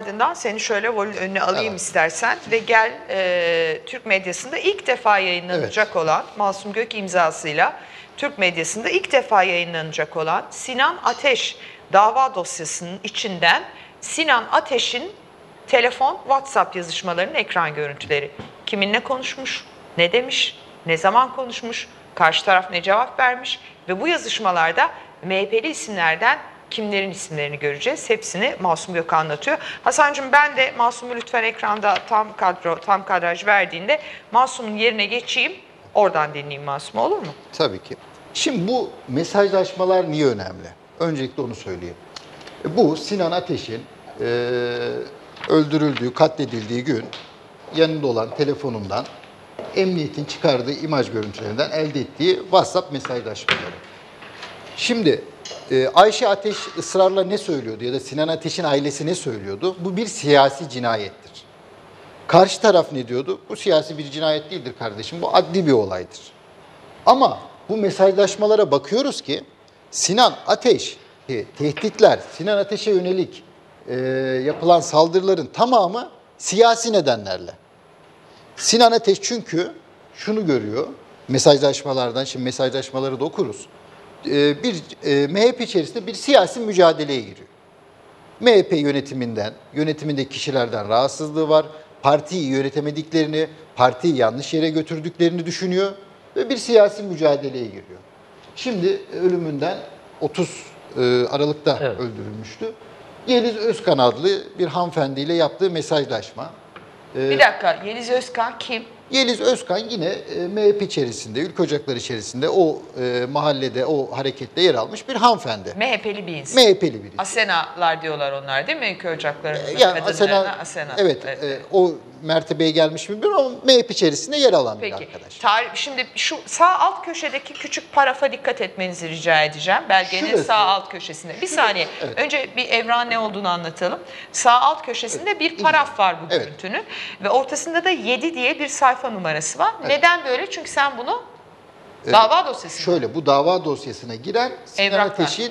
ardından seni şöyle volün önüne alayım istersen ve gel Türk medyasında ilk defa yayınlanacak olan Masum Gök imzasıyla Türk medyasında ilk defa yayınlanacak olan Sinan Ateş dava dosyasının içinden Sinan Ateş'in telefon, WhatsApp yazışmalarının ekran görüntüleri. Kiminle konuşmuş, ne demiş, ne zaman konuşmuş, karşı taraf ne cevap vermiş ve bu yazışmalarda MHP'li isimlerden kimlerin isimlerini göreceğiz. Hepsini Masum Gök anlatıyor. Hasan'cığım ben de Masum'u lütfen ekranda tam kadraj verdiğinde Masum'un yerine geçeyim. Oradan dinleyeyim Masum'u, olur mu? Tabii ki. Şimdi bu mesajlaşmalar niye önemli? Öncelikle onu söyleyeyim. Bu Sinan Ateş'in öldürüldüğü, katledildiği gün yanında olan telefonundan emniyetin çıkardığı imaj görüntülerinden elde ettiği WhatsApp mesajlaşmaları. Şimdi Ayşe Ateş ısrarla ne söylüyordu ya da Sinan Ateş'in ailesi ne söylüyordu? Bu bir siyasi cinayettir. Karşı taraf ne diyordu? Bu siyasi bir cinayet değildir kardeşim, bu adli bir olaydır. Ama bu mesajlaşmalara bakıyoruz ki Sinan Ateş, tehditler, Sinan Ateş'e yönelik yapılan saldırıların tamamı siyasi nedenlerle. Sinan Ateş çünkü şunu görüyor mesajlaşmalardan, şimdi mesajlaşmaları da okuruz. Bir MHP içerisinde bir siyasi mücadeleye giriyor. MHP yönetimindeki kişilerden rahatsızlığı var. Partiyi yönetemediklerini, partiyi yanlış yere götürdüklerini düşünüyor ve bir siyasi mücadeleye giriyor. Şimdi ölümünden 30 Aralık'ta öldürülmüştü. Yeliz Özkan adlı bir hanımefendiyle yaptığı mesajlaşma. Bir dakika, Yeliz Özkan kim? Yeliz Özkan yine MHP içerisinde, Ülke Ocakları içerisinde o mahallede, o harekette yer almış bir hanımefendi. MHP'li bir insan. MHP'li bir insan. Asenalar diyorlar onlar değil mi? Ülke Ocakları'nın Yani kadınlarına Asena. Evet, o mertebeye gelmiş mi bilmiyorum ama MHP içerisinde yer alan bir arkadaş. Şimdi şu sağ alt köşedeki küçük parafa dikkat etmenizi rica edeceğim. Belgenin Şurası. sağ alt köşesinde. Bir saniye. Evet. Önce bir evran ne olduğunu anlatalım. Sağ alt köşesinde bir paraf var bu görüntünün. Ve ortasında da 7 diye bir sayfa numarası var. Evet. Neden böyle? Çünkü sen bunu dava dosyasına. Şöyle, bu dava dosyasına giren Sinan Ateş'in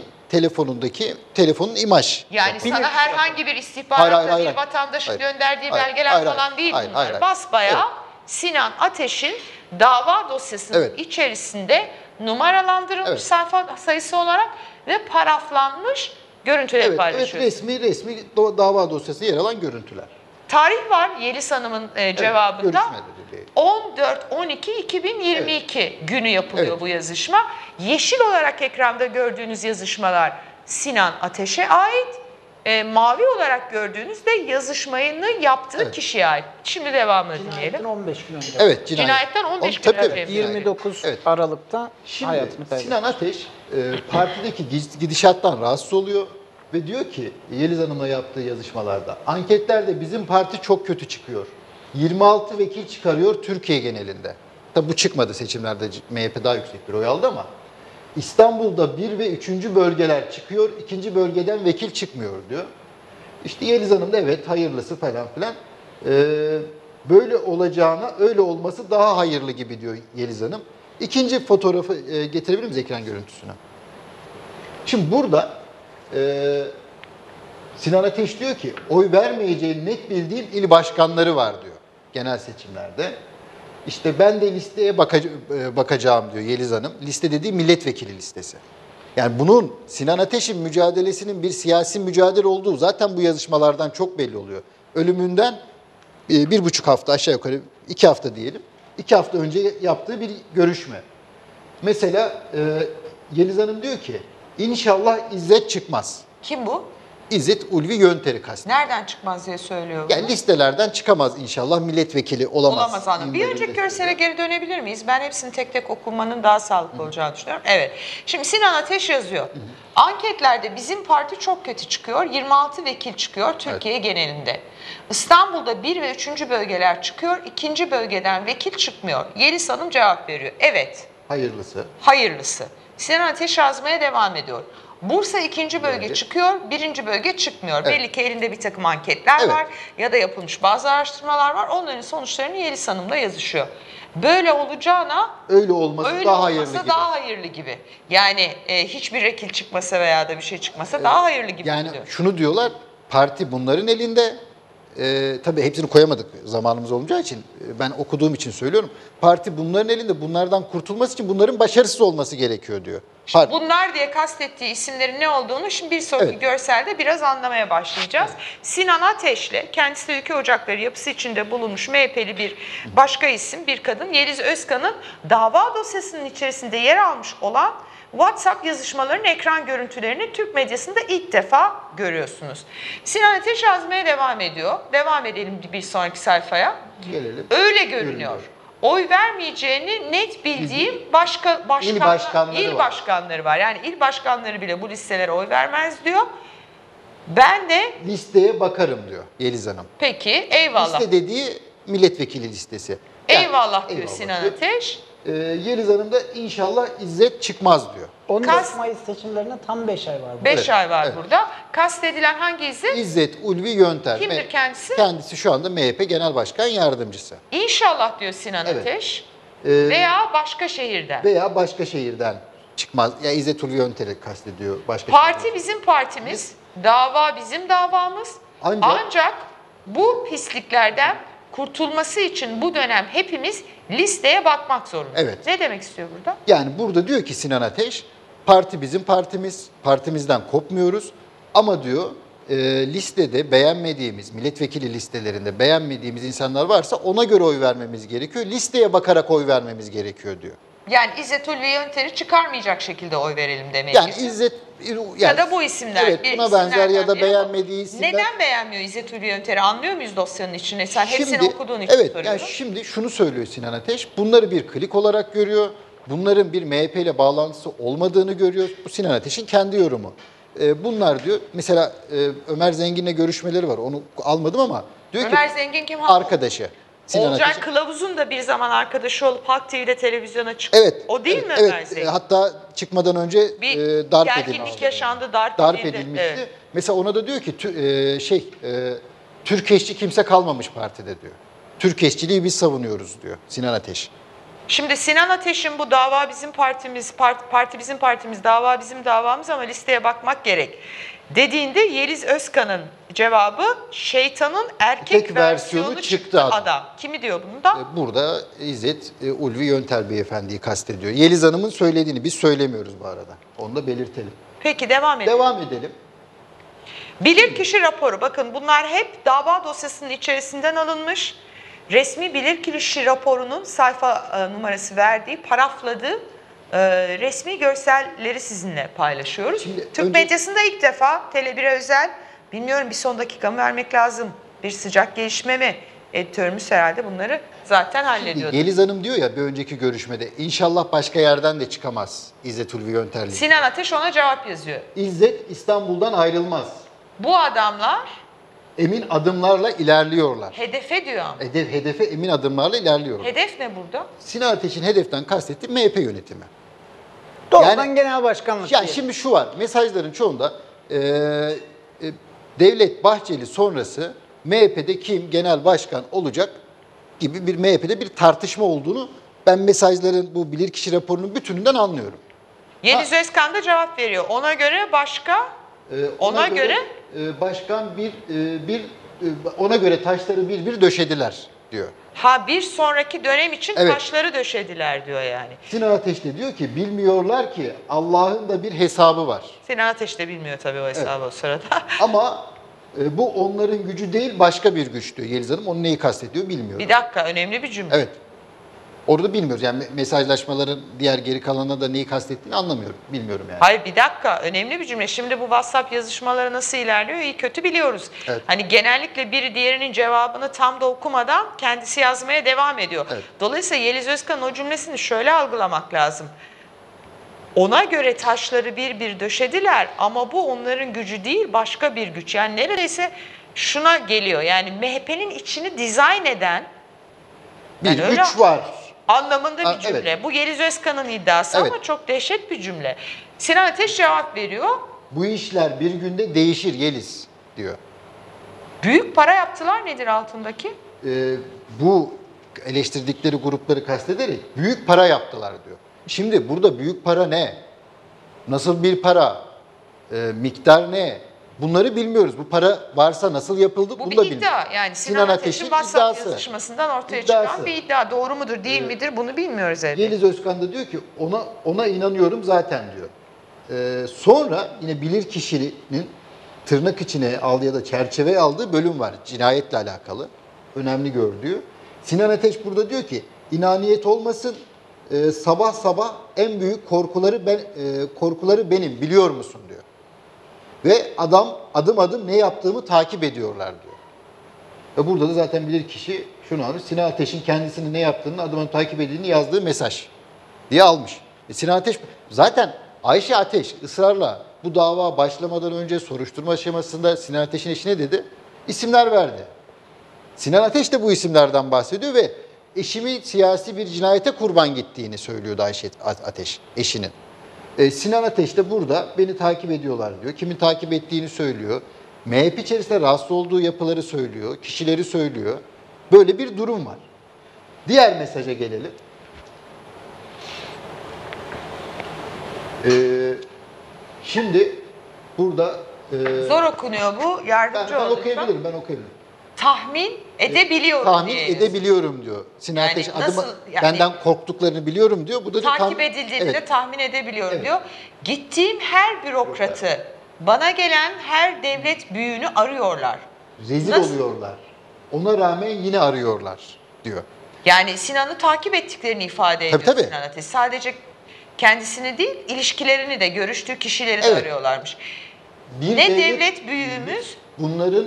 telefonun imaj. Yani sana herhangi bir istihbaratla bir vatandaşın gönderdiği belgeler falan değil bunlar. Basbayağı Sinan Ateş'in dava dosyasının içerisinde numaralandırılmış sayfa sayısı olarak ve paraflanmış görüntüler paylaşıyor. Evet, resmi dava dosyasında yer alan görüntüler. Tarih var Yeliz Hanım'ın cevabında. 14-12-2022 günü yapılıyor bu yazışma. Yeşil olarak ekranda gördüğünüz yazışmalar Sinan Ateş'e ait. Mavi olarak gördüğünüz de yazışmayı yaptığı kişiye ait. Şimdi devamını dinleyelim. 15 gün önce. Evet, cinayetten 15 gün önce. 29 Aralık'ta hayatını kaybetti. Sinan Ateş partideki gidişattan rahatsız oluyor. Ve diyor ki Yeliz Hanım'la yaptığı yazışmalarda anketlerde bizim parti çok kötü çıkıyor. 26 vekil çıkarıyor Türkiye genelinde. Tabi bu çıkmadı, seçimlerde MHP daha yüksek bir oy aldı ama İstanbul'da 1 ve 3. bölgeler çıkıyor, 2. bölgeden vekil çıkmıyor diyor. İşte Yeliz Hanım da evet hayırlısı falan filan. Böyle olacağına öyle olması daha hayırlı gibi diyor Yeliz Hanım. İkinci fotoğrafı getirebilir miyiz ekran görüntüsüne? Şimdi burada Sinan Ateş diyor ki oy vermeyeceğini net bildiğim il başkanları var diyor genel seçimlerde. İşte ben de listeye bakacağım diyor Yeliz Hanım. Liste dediği milletvekili listesi. Yani bunun Sinan Ateş'in mücadelesinin bir siyasi mücadele olduğu zaten bu yazışmalardan çok belli oluyor. Ölümünden 1,5 hafta aşağı yukarı 2 hafta diyelim. 2 hafta önce yaptığı bir görüşme. Mesela Yeliz Hanım diyor ki İnşallah İzzet çıkmaz. Kim bu? İzzet Ulvi Yönter'i kastediyor. Nereden çıkmaz diye söylüyor bunu. Yani listelerden çıkamaz inşallah, milletvekili olamaz. Olamaz hanım. Bir önceki görsele geri dönebilir miyiz? Ben hepsini tek tek okumanın daha sağlıklı olacağını düşünüyorum. Evet. Şimdi Sinan Ateş yazıyor. Anketlerde bizim parti çok kötü çıkıyor. 26 vekil çıkıyor Türkiye genelinde. İstanbul'da 1 ve 3. bölgeler çıkıyor. 2. bölgeden vekil çıkmıyor. Yeliz Hanım cevap veriyor. Evet. Hayırlısı. Hayırlısı. Sinan Ateş yazmaya devam ediyor. Bursa 2. bölge çıkıyor, 1. bölge çıkmıyor. Evet. Belli ki elinde bir takım anketler var ya da yapılmış bazı araştırmalar var. Onların sonuçlarını Yeliz Hanım'la yazışıyor. Böyle olacağına öyle olması daha hayırlı gibi. Yani hiçbir vekil çıkmasa veya da bir şey çıkmasa daha hayırlı gibi. Yani diyor. Şunu diyorlar, parti bunların elinde. Tabii hepsini koyamadık zamanımız olmayacağı için. Ben okuduğum için söylüyorum. Parti bunların elinde. Bunlardan kurtulması için bunların başarısız olması gerekiyor diyor. Bunlar diye kastettiği isimlerin ne olduğunu şimdi bir sonraki Evet. görselde biraz anlamaya başlayacağız. Sinan Ateş'le kendisi de Ülke Ocakları yapısı içinde bulunmuş MHP'li bir başka isim, bir kadın Yeliz Özkan'ın dava dosyasının içerisinde yer almış olan WhatsApp yazışmalarının ekran görüntülerini Türk medyasında ilk defa görüyorsunuz. Sinan Ateş yazmaya devam ediyor. Devam edelim bir sonraki sayfaya. Gelelim. Öyle görünüyor. Oy vermeyeceğini net bildiğim İl başkanları var. başkanları var. Yani il başkanları bile bu listelere oy vermez diyor. Ben de Listeye bakarım diyor Yeliz Hanım. peki eyvallah. Liste dediği milletvekili listesi. Yani, Eyvallah diyor eyvallah Sinan diyor. Ateş. Yeliz Hanım da inşallah İzzet çıkmaz diyor. 14 Mayıs seçimlerine tam 5 ay var. 5 Evet, ay var evet. burada. Kastedilen hangi isim? İzzet Ulvi Yönter. Kimdir kendisi? Kendisi şu anda MHP Genel Başkan Yardımcısı. İnşallah diyor Sinan Evet. Ateş. Ee, Veya başka şehirden. Veya başka şehirden çıkmaz. Ya İzzet Ulvi Yönter'i kastediyor. Başka Parti şehirden. bizim partimiz, dava bizim davamız. Ancak bu pisliklerden kurtulması için bu dönem hepimiz listeye bakmak zorundayız. Evet. Ne demek istiyor burada? Yani burada diyor ki Sinan Ateş, parti bizim partimiz, partimizden kopmuyoruz. Ama diyor listede beğenmediğimiz, milletvekili listelerinde beğenmediğimiz insanlar varsa ona göre oy vermemiz gerekiyor. Listeye bakarak oy vermemiz gerekiyor diyor. Yani İzzet Ulvi Yönter'i çıkarmayacak şekilde oy verelim demek Yani istiyor. İzzet... Ya da bu isimler. Evet, buna benzer ya da beğenmediği isimler. Neden beğenmiyor İzzet Ulvi Yönter'i? Anlıyor muyuz dosyanın içine? Sen hepsini okuduğun için evet, soruyorum. yani şimdi şunu söylüyor Sinan Ateş. Bunları bir klik olarak görüyor. Bunların bir MHP ile bağlantısı olmadığını görüyor. Bu Sinan Ateş'in kendi yorumu. Bunlar diyor, mesela Ömer Zengin'le görüşmeleri var. Onu almadım ama diyor Ömer ki Zengin kim? arkadaşı. Sinan Olcay Ateş'in. Kılavuz'un da bir zaman arkadaşı olup Halk TV'de televizyona çıktı. Evet. O değil evet, mi Ömer evet. Zengin? Hatta çıkmadan önce Bir darp gerginlik edilmişti. yaşandı, darp edildi. edilmişti. Evet. Mesela ona da diyor ki Türkeşçi kimse kalmamış partide diyor. Türkeşçiliği biz savunuyoruz diyor Sinan Ateş. Şimdi Sinan Ateş'in bu dava bizim partimiz, parti bizim partimiz, dava bizim davamız ama listeye bakmak gerek dediğinde Yeliz Özkan'ın cevabı şeytanın erkek Tek versiyonu çıktı adam. Kimi diyor bunu da? Burada İzzet Ulvi Yönter Beyefendi'yi kastediyor. Yeliz Hanım'ın söylediğini biz söylemiyoruz bu arada. Onu da belirtelim. Peki devam edelim. Devam edelim. Bilirkişi raporu, bakın bunlar hep dava dosyasının içerisinden alınmış. Resmi bilirkişi raporunun sayfa numarası verdiği, parafladığı resmi görselleri sizinle paylaşıyoruz. Şimdi Türk medyasında ilk defa Tele1'e özel, bilmiyorum bir son dakika mı vermek lazım, bir sıcak gelişme mi? Editörümüz herhalde bunları zaten hallediyordu. Yeliz Hanım diyor ya bir önceki görüşmede, inşallah başka yerden de çıkamaz İzzet Ulvi Yönter'le. Sinan Ateş ona cevap yazıyor. İzzet İstanbul'dan ayrılmaz. Bu adamlar Emin adımlarla ilerliyorlar. hedefe diyor. Hedefe emin adımlarla ilerliyorlar. Hedef ne burada? Sinan Ateş'in hedeften kastettiği MHP yönetimi. Doğrudan genel başkanlık Ya diyelim. şimdi şu var, mesajların çoğunda Devlet Bahçeli sonrası MHP'de kim genel başkan olacak gibi bir MHP'de bir tartışma olduğunu ben mesajların bu bilirkişi raporunun bütününden anlıyorum. Yeliz Özkan da cevap veriyor. Ona göre başka, ona göre başkan ona göre taşları bir döşediler diyor. bir sonraki dönem için Evet. taşları döşediler diyor yani. Sinan Ateş de diyor ki bilmiyorlar ki Allah'ın da bir hesabı var. Sinan Ateş de bilmiyor tabii o hesabı o sırada. Ama bu onların gücü değil başka bir güç diyor Yeliz Hanım. Onu neyi kastediyor bilmiyorum. Bir dakika, önemli bir cümle. Evet. Orada bilmiyoruz. Yani mesajlaşmaların diğer geri kalanına da neyi kastettiğini anlamıyorum. Bilmiyorum yani. Hayır bir dakika, önemli bir cümle. Şimdi bu WhatsApp yazışmaları nasıl ilerliyor iyi kötü biliyoruz. Evet. Hani genellikle biri diğerinin cevabını tam da okumadan kendisi yazmaya devam ediyor. Evet. Dolayısıyla Yeliz Özkan'ın o cümlesini şöyle algılamak lazım. Ona göre taşları bir döşediler ama bu onların gücü değil başka bir güç. Yani neredeyse şuna geliyor, yani MHP'nin içini dizayn eden Bir yani öyle güç var. anlamında bir Evet. cümle. Bu Yeliz Özkan'ın iddiası Evet. ama çok dehşet bir cümle. Sinan Ateş cevap veriyor. Bu işler bir günde değişir Yeliz diyor. Büyük para yaptılar nedir altındaki? Bu eleştirdikleri grupları kastederek büyük para yaptılar diyor. Şimdi burada büyük para ne? Nasıl bir para? Miktar ne? bunları bilmiyoruz. Bu para varsa nasıl yapıldı Bu bunu bir da bilmiyoruz. iddia. Yani Sinan Ateş'in WhatsApp iddiası. yazışmasından ortaya İddiası. çıkan bir iddia. Doğru mudur değil midir bunu bilmiyoruz elbette. Yeliz Özkan da diyor ki ona inanıyorum zaten diyor. Sonra yine bilirkişinin tırnak içine aldığı ya da çerçeveye aldığı bölüm var. Cinayetle alakalı. Önemli gördüğü. Sinan Ateş burada diyor ki inaniyet olmasın, sabah sabah en büyük korkuları benim, biliyor musun diyor. Ve adam adım adım ne yaptığımı takip ediyorlar diyor. Ve burada da zaten bilirkişi şunu almış. Sinan Ateş'in kendisini ne yaptığını, adım adım takip edildiğini yazdığı mesaj diye almış. Sinan Ateş zaten Ayşe Ateş ısrarla bu dava başlamadan önce soruşturma aşamasında Sinan Ateş'in eşine dedi, isimler verdi. Sinan Ateş de bu isimlerden bahsediyor ve eşimi siyasi bir cinayete kurban gittiğini söylüyordu Ayşe Ateş, eşinin. Sinan Ateş de burada beni takip ediyorlar diyor. Kimin takip ettiğini söylüyor. MHP içerisinde rahatsız olduğu yapıları söylüyor, kişileri söylüyor. Böyle bir durum var. Diğer mesaja gelelim. Şimdi burada... Zor okunuyor bu. Yardımcı ben ol lütfen. okuyabilirim. Tahmin edebiliyorum Tahmin diye. edebiliyorum diyor. Sinan Yani Ateş nasıl, benden korktuklarını biliyorum diyor. Bu da takip edildiğini de tahmin edebiliyorum diyor. Gittiğim her bürokratı, bana gelen her devlet büyüğünü arıyorlar. Rezil Nasıl? oluyorlar. Ona rağmen yine arıyorlar diyor. Yani Sinan'ı takip ettiklerini ifade ediyor Tabii. Sinan Ateş. Sadece kendisini değil, ilişkilerini de, görüştüğü kişileri de Evet. arıyorlarmış. Bir Ne devlet büyüğümüz bunların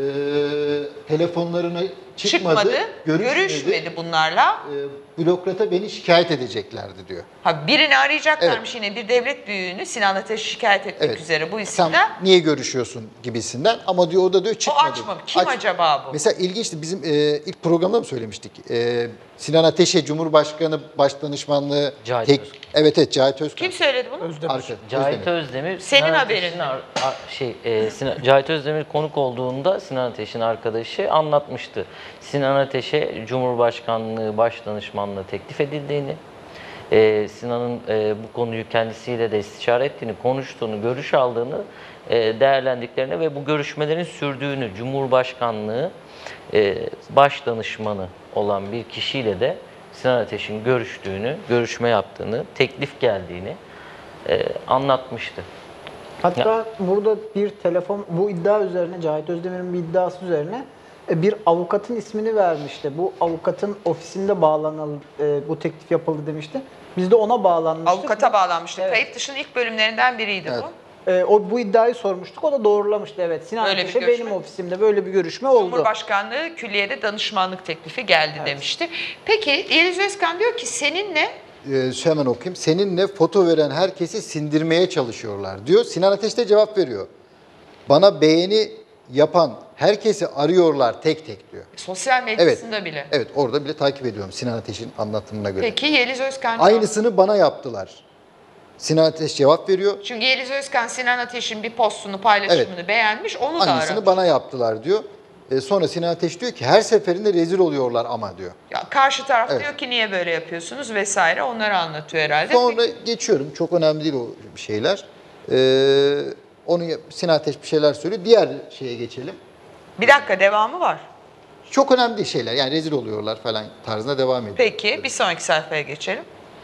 telefonlarına çıkmadı, görüşmedi bunlarla. Bürokrata beni şikayet edeceklerdi diyor. Birini arayacaklarmış yine, bir devlet büyüğünü Sinan Ateş'i şikayet etmek üzere bu Sen isimden. niye görüşüyorsun gibisinden ama diyor o da diyor O çıkmadı. açmamış. Kim acaba bu? Mesela ilginçti, bizim ilk programda mı söylemiştik? Sinan Ateş'e Cumhurbaşkanı Başdanışmanlığı... Cahit Özkan. Evet Cahit Özkan. Kim söyledi bunu? Cahit Özdemir. Senin Sinan haberin Ateş'in Cahit Özdemir konuk olduğunda Sinan Ateş'in arkadaşı anlatmıştı. Sinan Ateş'e Cumhurbaşkanlığı Başdanışmanlığı teklif edildiğini, Sinan'ın bu konuyu kendisiyle de istişare ettiğini, konuştuğunu, görüş aldığını değerlendiklerini ve bu görüşmelerin sürdüğünü, Cumhurbaşkanlığı Başdanışmanı olan bir kişiyle de Sinan Ateş'in görüştüğünü, görüşme yaptığını, teklif geldiğini anlatmıştı. Hatta burada bir telefon, bu iddia üzerine, Cahit Özdemir'in bir iddiası üzerine bir avukatın ismini vermişti. Bu avukatın ofisinde bu teklif yapıldı demişti. Biz de ona bağlanmıştık. Avukata bağlanmıştık. Evet. Kayıt dışının ilk bölümlerinden biriydi bu. Bu iddiayı sormuştuk. O da doğrulamıştı. Evet, Sinan Böyle bir Ateş'e görüşme. benim ofisimde böyle bir görüşme oldu. Cumhurbaşkanlığı Külliye'de danışmanlık teklifi geldi demişti. Peki Yeliz Özkan diyor ki seninle Hemen okuyayım. Seninle foto veren herkesi sindirmeye çalışıyorlar diyor. Sinan Ateş de cevap veriyor. Bana beğeni yapan herkesi arıyorlar tek tek diyor. sosyal medyasında bile. Evet, orada bile takip ediyorum Sinan Ateş'in anlatımına göre. Peki Yeliz Özkan Aynısını bana yaptılar. Sinan Ateş cevap veriyor. çünkü Yeliz Özkan Sinan Ateş'in bir postunu, paylaşımını beğenmiş, onu da Aynısını aramış. bana yaptılar diyor. Sonra Sinan Ateş diyor ki her seferinde rezil oluyorlar ama diyor. Ya karşı taraf diyor ki niye böyle yapıyorsunuz vesaire, onları anlatıyor herhalde. Sonra geçiyorum. Çok önemli değil o şeyler. Sinan Ateş bir şeyler söylüyor. Diğer şeye geçelim. Bir dakika, devamı var. Çok önemli şeyler. Yani rezil oluyorlar falan tarzına devam ediyor. Peki bir sonraki sayfaya geçelim.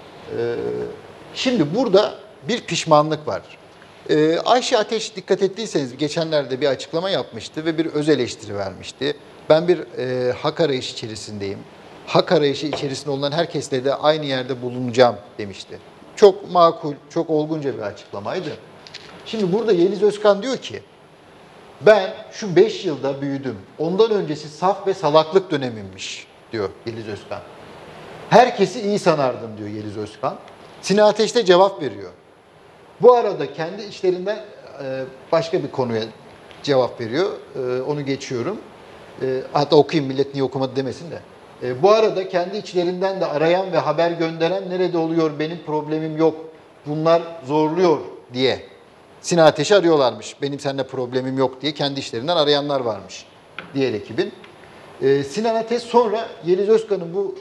Şimdi burada bir pişmanlık var. Ayşe Ateş, dikkat ettiyseniz geçenlerde bir açıklama yapmıştı ve bir öz eleştiri vermişti. Ben bir hak arayışı içerisindeyim. Hak arayışı içerisinde olan herkesle de aynı yerde bulunacağım demişti. Çok makul, çok olgunca bir açıklamaydı. Şimdi burada Yeliz Özkan diyor ki, ben şu 5 yılda büyüdüm. Ondan öncesi saf ve salaklık dönemimmiş diyor Yeliz Özkan. Herkesi iyi sanardım diyor Yeliz Özkan. Sinan Ateş de cevap veriyor. Bu arada kendi içlerinden başka bir konuya cevap veriyor. Onu geçiyorum. Hatta okuyayım, millet niye okumadı demesin de. Bu arada kendi içlerinden de arayan ve haber gönderen nerede oluyor, benim problemim yok, bunlar zorluyor diye Sinan Ateş'i arıyorlarmış. Benim seninle problemim yok diye kendi işlerinden arayanlar varmış diğer ekibin. Sinan Ateş sonra Yeliz Özkan'ın bu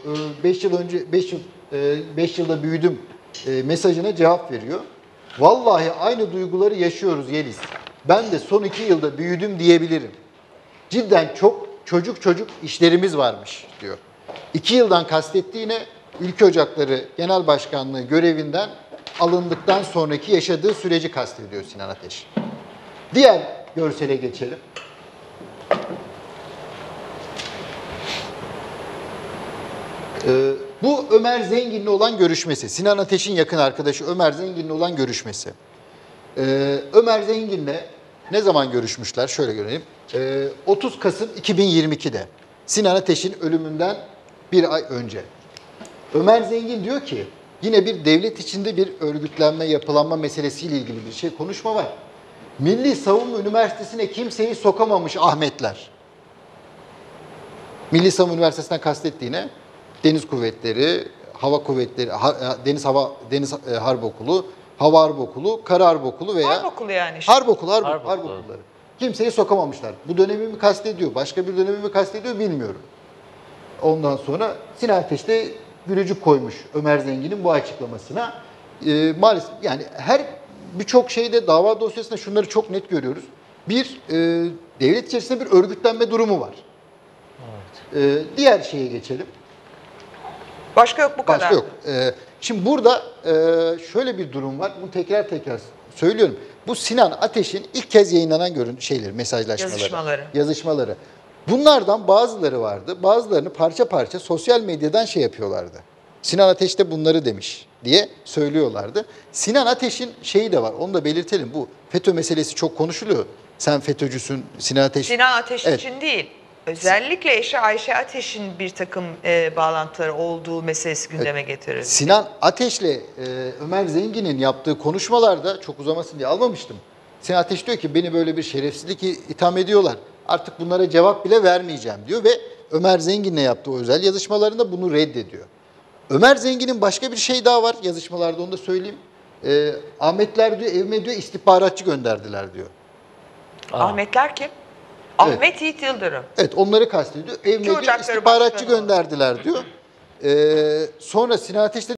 5 yılda büyüdüm mesajına cevap veriyor. Vallahi aynı duyguları yaşıyoruz Yeliz. ben de son 2 yılda büyüdüm diyebilirim. Cidden çok çocuk işlerimiz varmış diyor. 2 yıldan kastettiğine Ülke Ocakları Genel Başkanlığı görevinden alındıktan sonraki yaşadığı süreci kastediyor Sinan Ateş. Diğer görsele geçelim. Bu Ömer Zengin'le olan görüşmesi. Sinan Ateş'in yakın arkadaşı Ömer Zengin'le olan görüşmesi. Ömer Zengin'le ne zaman görüşmüşler? Şöyle görelim. 30 Kasım 2022'de. Sinan Ateş'in ölümünden bir ay önce. Ömer Zengin diyor ki, yine bir devlet içinde bir örgütlenme, yapılanma meselesiyle ilgili bir konuşma var. Milli Savunma Üniversitesi'ne kimseyi sokamamış Ahmetler. Milli Savunma Üniversitesi'nden kastettiğine Deniz Kuvvetleri, Hava Kuvvetleri, Deniz Harp Okulu, Hava Harp Okulu, Kara Harp Okulu veya... Harp Okulu yani. Işte. Harp Okulları. Kimseyi sokamamışlar. Bu dönemi mi kastediyor, başka bir dönemi mi kastediyor bilmiyorum. Ondan sonra Sinan Ateş de gülücük koymuş Ömer Zengin'in bu açıklamasına. Maalesef yani birçok şeyde, dava dosyasında şunları çok net görüyoruz. Bir, devlet içerisinde bir örgütlenme durumu var. Evet. Diğer şeye geçelim. Başka yok bu kadar. Başka yok. Şimdi burada şöyle bir durum var. Bunu tekrar söylüyorum. Bu Sinan Ateş'in ilk kez yayınlanan mesajlaşmaları. Yazışmaları. Bunlardan bazıları vardı. Bazılarını parça parça sosyal medyadan yapıyorlardı. Sinan Ateş de bunları demiş diye söylüyorlardı. Sinan Ateş'in şeyi de var. Onu da belirtelim. Bu FETÖ meselesi çok konuşuluyor. Sen FETÖ'cüsün, Sinan Ateş... Sinan Ateş için değil. Özellikle eşi Ayşe Ateş'in bir takım bağlantıları olduğu meselesi gündeme getirildi. Sinan Ateş'le Ömer Zengin'in yaptığı konuşmalarda, çok uzamasın diye almamıştım. Sinan Ateş diyor ki beni böyle bir şerefsizlik itham ediyorlar. Artık bunlara cevap bile vermeyeceğim diyor ve Ömer Zengin'le yaptığı o özel yazışmalarında bunu reddediyor. Ömer Zengin'in başka bir şey daha var yazışmalarda, onu da söyleyeyim. Ahmetler diyor evime diyor istihbaratçı gönderdiler diyor. Ahmetler kim? Ahmet Yiğit Yıldırım. Evet, onları kastediyor. Evime diyor istihbaratçı gönderdiler diyor. Sonra Sinan Ateş de